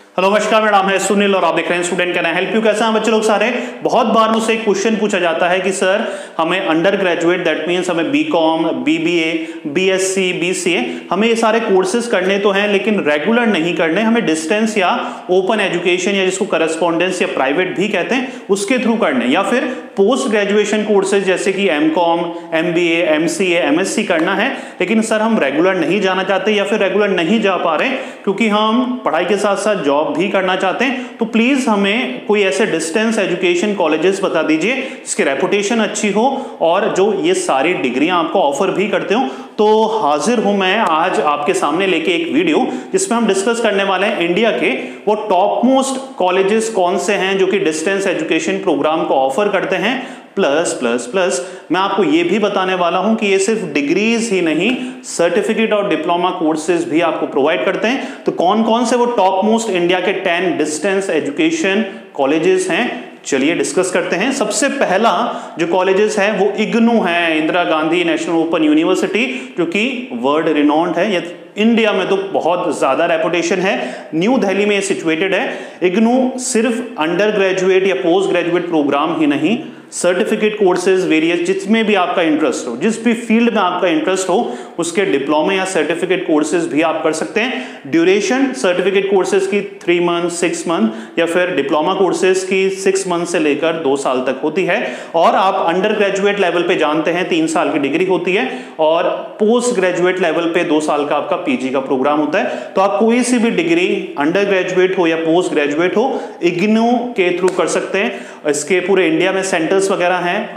Hello नमस्कार, मेरा नाम है सुनील और आप देख रहे हैं student can I help you. कैसे हैं बच्चे लोग सारे? बहुत बार मुझसे एक क्वेश्चन पूछा जाता है कि सर हमें अंडर ग्रेजुएट दैट मीन्स हमें बीकॉम, बीबीए, बीएससी, बीसीए हमें ये सारे कोर्सेज करने तो हैं लेकिन रेगुलर नहीं करने, हमें डिस्टेंस या ओपन एजुकेशन या जिसको करस्पॉन्डेंस या प्राइवेट भी कहते हैं उसके थ्रू करने, या फिर पोस्ट ग्रेजुएशन कोर्सेज जैसे कि एमकॉम, एमबीए, एमसीए, एमएससी करना है लेकिन सर हम रेगुलर नहीं जाना चाहते या फिर रेगुलर नहीं जा पा रहे क्योंकि हम पढ़ाई के साथ साथ जॉब भी करना चाहते हैं। तो प्लीज हमें कोई ऐसे डिस्टेंस एजुकेशन कॉलेजेस बता दीजिए जिसकी रेपुटेशन अच्छी हो और जो ये सारी डिग्रियां आपको ऑफर भी करते हो। तो हाजिर हूं मैं आज आपके सामने लेके एक वीडियो जिसमें हम डिस्कस करने वाले हैं इंडिया के वो टॉप मोस्ट कॉलेजेस कौन से हैं जो कि डिस्टेंस एजुकेशन प्रोग्राम को ऑफर करते हैं। प्लस प्लस प्लस मैं आपको ये भी बताने वाला हूं कि ये सिर्फ डिग्रीज ही नहीं, सर्टिफिकेट और डिप्लोमा कोर्सेज भी आपको प्रोवाइड करते हैं। तो कौन कौन से वो टॉप मोस्ट इंडिया के 10 डिस्टेंस एजुकेशन कॉलेजेस हैं, चलिए डिस्कस करते हैं। सबसे पहला जो कॉलेजेस है वो इग्नू है, Indira Gandhi national open university, जो कि वर्ल्ड रिनोन्ड है। ये इंडिया में तो बहुत ज्यादा रेपुटेशन है, न्यू दिल्ली में सिचुएटेड है। इग्नू सिर्फ अंडर ग्रेजुएट या पोस्ट ग्रेजुएट प्रोग्राम ही नहीं, सर्टिफिकेट कोर्सेज वेरियस जिसमें भी आपका इंटरेस्ट हो, जिस भी फील्ड में आपका इंटरेस्ट हो उसके डिप्लोमा या सर्टिफिकेट कोर्सेज भी आप कर सकते हैं। ड्यूरेशन सर्टिफिकेट कोर्सेज की 3 मंथ, 6 मंथ या फिर डिप्लोमा कोर्सेज की 6 मंथ से लेकर 2 साल तक होती है। और आप अंडर ग्रेजुएट लेवल पे जानते हैं 3 साल की डिग्री होती है और पोस्ट ग्रेजुएट लेवल पे 2 साल का आपका पीजी का प्रोग्राम होता है। तो आप कोई सी भी डिग्री अंडर ग्रेजुएट हो या पोस्ट ग्रेजुएट हो इग्नू के थ्रू कर सकते हैं। इसके पूरे इंडिया में सेंटर्स वगैरह हैं,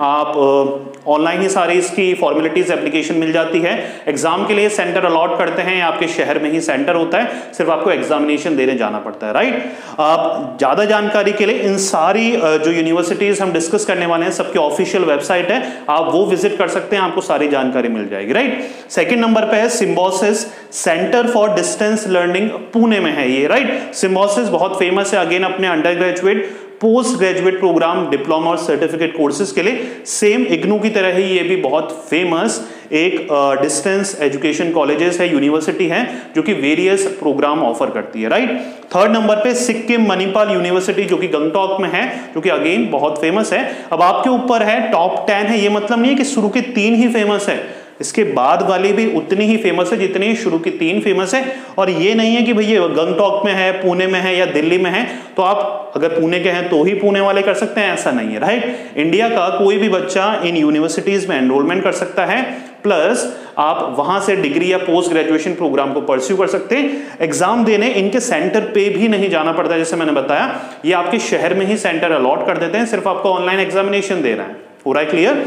आप ऑनलाइन ही सारी इसकी फॉर्मेलिटीज एप्लीकेशन मिल जाती है। एग्जाम के लिए सेंटर अलॉट करते हैं, आपके शहर में ही सेंटर होता है, सिर्फ आपको एग्जामिनेशन देने जाना पड़ता है, राइट। आप ज्यादा जानकारी के लिए इन सारी जो यूनिवर्सिटीज हम डिस्कस करने वाले हैं सबके ऑफिशियल वेबसाइट है, आप वो विजिट कर सकते हैं, आपको सारी जानकारी मिल जाएगी, राइट। सेकेंड नंबर पे है Symbiosis centre for distance learning, Pune में है ये, राइट। सिम्बोसिस बहुत फेमस है अगेन अपने undergraduate, postgraduate programme, diploma और सर्टिफिकेट कोर्सेज के लिए। सेम इग्नू की तरह ही ये भी बहुत फेमस एक डिस्टेंस एजुकेशन कॉलेजेस है, यूनिवर्सिटी है जो कि वेरियस प्रोग्राम ऑफर करती है, राइट। थर्ड नंबर पे सिक्किम मणिपाल यूनिवर्सिटी जो कि गंगटोक में है, जो कि अगेन बहुत फेमस है। अब आपके ऊपर है, टॉप 10 है, ये मतलब नहीं है कि शुरू के 3 ही फेमस है, इसके बाद वाली भी उतनी ही फेमस है जितनी शुरू की 3 फेमस है। और ये नहीं है कि भैया गंगटोक में है, पुणे में है या दिल्ली में है तो आप अगर पुणे के हैं तो ही पुणे वाले कर सकते हैं, ऐसा नहीं है, राइट। इंडिया का कोई भी बच्चा इन यूनिवर्सिटीज में एनरोलमेंट कर सकता है, प्लस आप वहां से डिग्री या पोस्ट ग्रेजुएशन प्रोग्राम को परस्यू कर सकते हैं। एग्जाम देने इनके सेंटर पे भी नहीं जाना पड़ता, जैसे मैंने बताया ये आपके शहर में ही सेंटर अलॉट कर देते हैं, सिर्फ आपको ऑनलाइन एग्जामिनेशन देना है। पूरा क्लियर?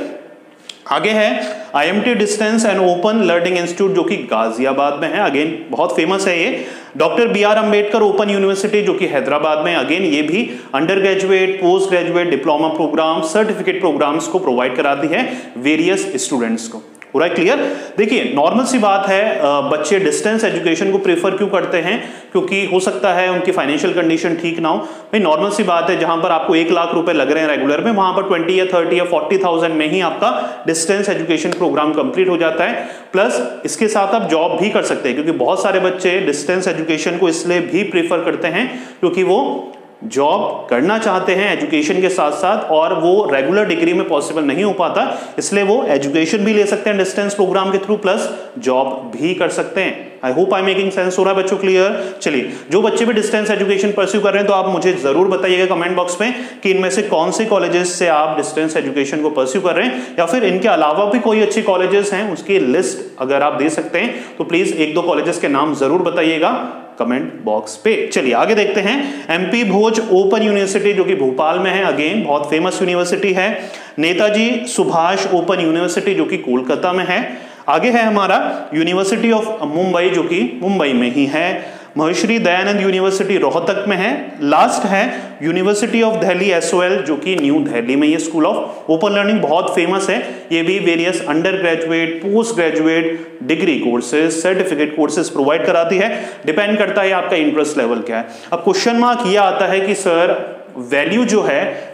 आगे है IMT distance and open learning institute जो कि गाजियाबाद में है, अगेन बहुत फेमस है ये। Doctor BR Ambedkar open university जो कि हैदराबाद में, अगेन ये भी undergraduate, postgraduate, diploma programme, certificate programmes को प्रोवाइड कराती है वेरियस स्टूडेंट्स को। पूरा क्लियर? देखिए नॉर्मल सी बात है, बच्चे डिस्टेंस एजुकेशन को प्रेफर क्यों करते हैं? क्योंकि हो सकता है उनकी फाइनेंशियल कंडीशन ठीक ना हो। भाई नॉर्मल सी बात है, जहां पर आपको 1 लाख रुपए लग रहे हैं रेगुलर में, वहां पर 20 या 30 या 40,000 में ही आपका डिस्टेंस एजुकेशन प्रोग्राम कंप्लीट हो जाता है। प्लस इसके साथ आप जॉब भी कर सकते हैं, क्योंकि बहुत सारे बच्चे डिस्टेंस एजुकेशन को इसलिए भी प्रेफर करते हैं क्योंकि वो जॉब करना चाहते हैं एजुकेशन के साथ साथ, और वो रेगुलर डिग्री में पॉसिबल नहीं हो पाता, इसलिए वो एजुकेशन भी ले सकते हैं डिस्टेंस प्रोग्राम के थ्रू, प्लस जॉब भी कर सकते हैं। I hope I making sense हो रहा है बच्चों? क्लियर? चलिए, जो बच्चे भी डिस्टेंस एजुकेशन परस्यू कर रहे हैं तो आप मुझे जरूर बताइएगा कमेंट बॉक्स में कि इनमें से कौन से कॉलेजेस से आप डिस्टेंस एजुकेशन को परस्यू कर रहे हैं, या फिर इनके अलावा भी कोई अच्छी कॉलेजेस हैं उसकी लिस्ट अगर आप दे सकते हैं तो प्लीज 1-2 कॉलेजेस के नाम जरूर बताइएगा कमेंट बॉक्स पे। चलिए आगे देखते हैं। MP भोज ओपन यूनिवर्सिटी जो कि भोपाल में है, अगेन बहुत फेमस यूनिवर्सिटी है। नेताजी सुभाष ओपन यूनिवर्सिटी जो कि कोलकाता में है। आगे है हमारा यूनिवर्सिटी ऑफ मुंबई जो कि मुंबई में ही है। महर्षि दयानंद यूनिवर्सिटी रोहतक में है। लास्ट है यूनिवर्सिटी ऑफ दिल्ली SOL जो कि न्यू दिल्ली में ये स्कूल ऑफ ओपन लर्निंग बहुत फेमस है। ये भी various undergraduate, postgraduate, degree courses, certificate courses provide कराती है। डिपेंड करता है आपका इंटरेस्ट लेवल क्या है। अब क्वेश्चन मार्क ये आता है कि सर वैल्यू जो है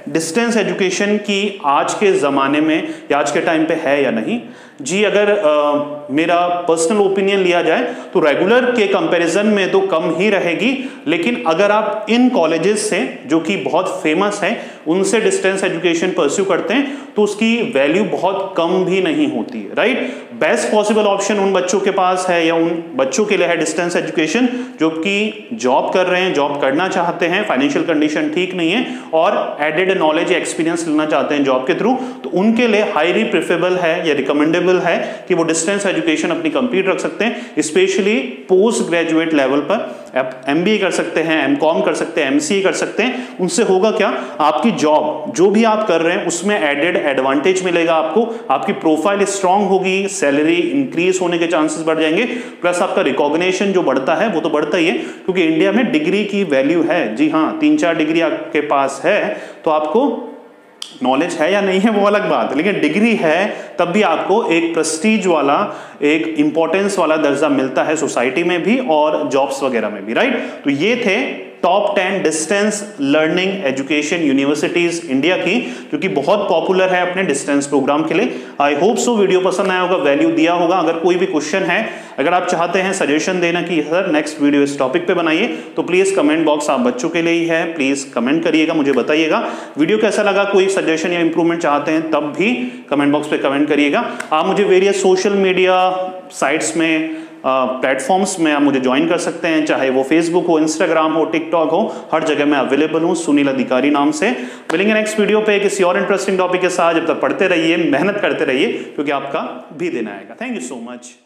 डिस्टेंस एजुकेशन की आज के ज़माने में या आज के टाइम पे है या नहीं? जी, अगर मेरा पर्सनल ओपिनियन लिया जाए तो रेगुलर के कंपैरिजन में तो कम ही रहेगी, लेकिन अगर आप इन कॉलेजेस से जो कि बहुत फेमस है उनसे डिस्टेंस एजुकेशन परस्यू करते हैं तो उसकी वैल्यू बहुत कम भी नहीं होती है, राइट? बेस्ट पॉसिबल ऑप्शन उन बच्चों के पास है या उन बच्चों के लिए है डिस्टेंस एजुकेशन जो कि जॉब कर रहे हैं, जॉब करना चाहते हैं, फाइनेंशियल कंडीशन ठीक नहीं है और एडेड नॉलेज एक्सपीरियंस लेना चाहते हैं जॉब के थ्रू, तो उनके लिए हाईली प्रेफरेबल है या रिकमेंडेबल है कि वो डिस्टेंस एजुकेशन अपनी कंप्लीट रख सकते हैं, स्पेशली पोस्ट ग्रेजुएट लेवल पर। आप MBA कर सकते हैं, MCOM कर सकते हैं, MCA कर सकते हैं। उनसे होगा क्या, आपकी जॉब जो भी आप कर रहे हैं उसमें एडेड एडवांटेज मिलेगा आपको, आपकी प्रोफाइल स्ट्रांग होगी, सैलरी इंक्रीज होने के चांसेस बढ़ जाएंगे, प्लस आपका रिकॉग्निशन जो बढ़ता है वो तो बढ़ता ही है क्योंकि इंडिया में डिग्री की वैल्यू है। जी हाँ, 3-4 डिग्री आपके पास है तो आपको नॉलेज है या नहीं है वो अलग बात है, लेकिन डिग्री है तब भी आपको एक प्रेस्टीज वाला, एक इंपॉर्टेंस वाला दर्जा मिलता है सोसाइटी में भी और जॉब्स वगैरह में भी, राइट? तो ये थे top 10 distance learning education universities India की, जो कि बहुत पॉपुलर है अपने डिस्टेंस प्रोग्राम के लिए। आई होप सो वीडियो पसंद आया होगा, वैल्यू दिया होगा। अगर कोई भी क्वेश्चन है, अगर आप चाहते हैं सजेशन देना कि सर नेक्स्ट वीडियो इस टॉपिक पे बनाइए, तो प्लीज कमेंट बॉक्स आप बच्चों के लिए ही है, प्लीज कमेंट करिएगा, मुझे बताइएगा वीडियो कैसा लगा। कोई सजेशन या इंप्रूवमेंट चाहते हैं तब भी कमेंट बॉक्स पे कमेंट करिएगा। आप मुझे वेरियस सोशल मीडिया साइट्स में, प्लेटफॉर्म्स में आप मुझे ज्वाइन कर सकते हैं, चाहे वो फेसबुक हो, इंस्टाग्राम हो, टिकटॉक हो, हर जगह मैं अवेलेबल हूं सुनील अधिकारी नाम से। मिलेंगे नेक्स्ट वीडियो पे किसी और इंटरेस्टिंग टॉपिक के साथ। जब तक पढ़ते रहिए, मेहनत करते रहिए, क्योंकि आपका भी दिन आएगा। Thank you so much.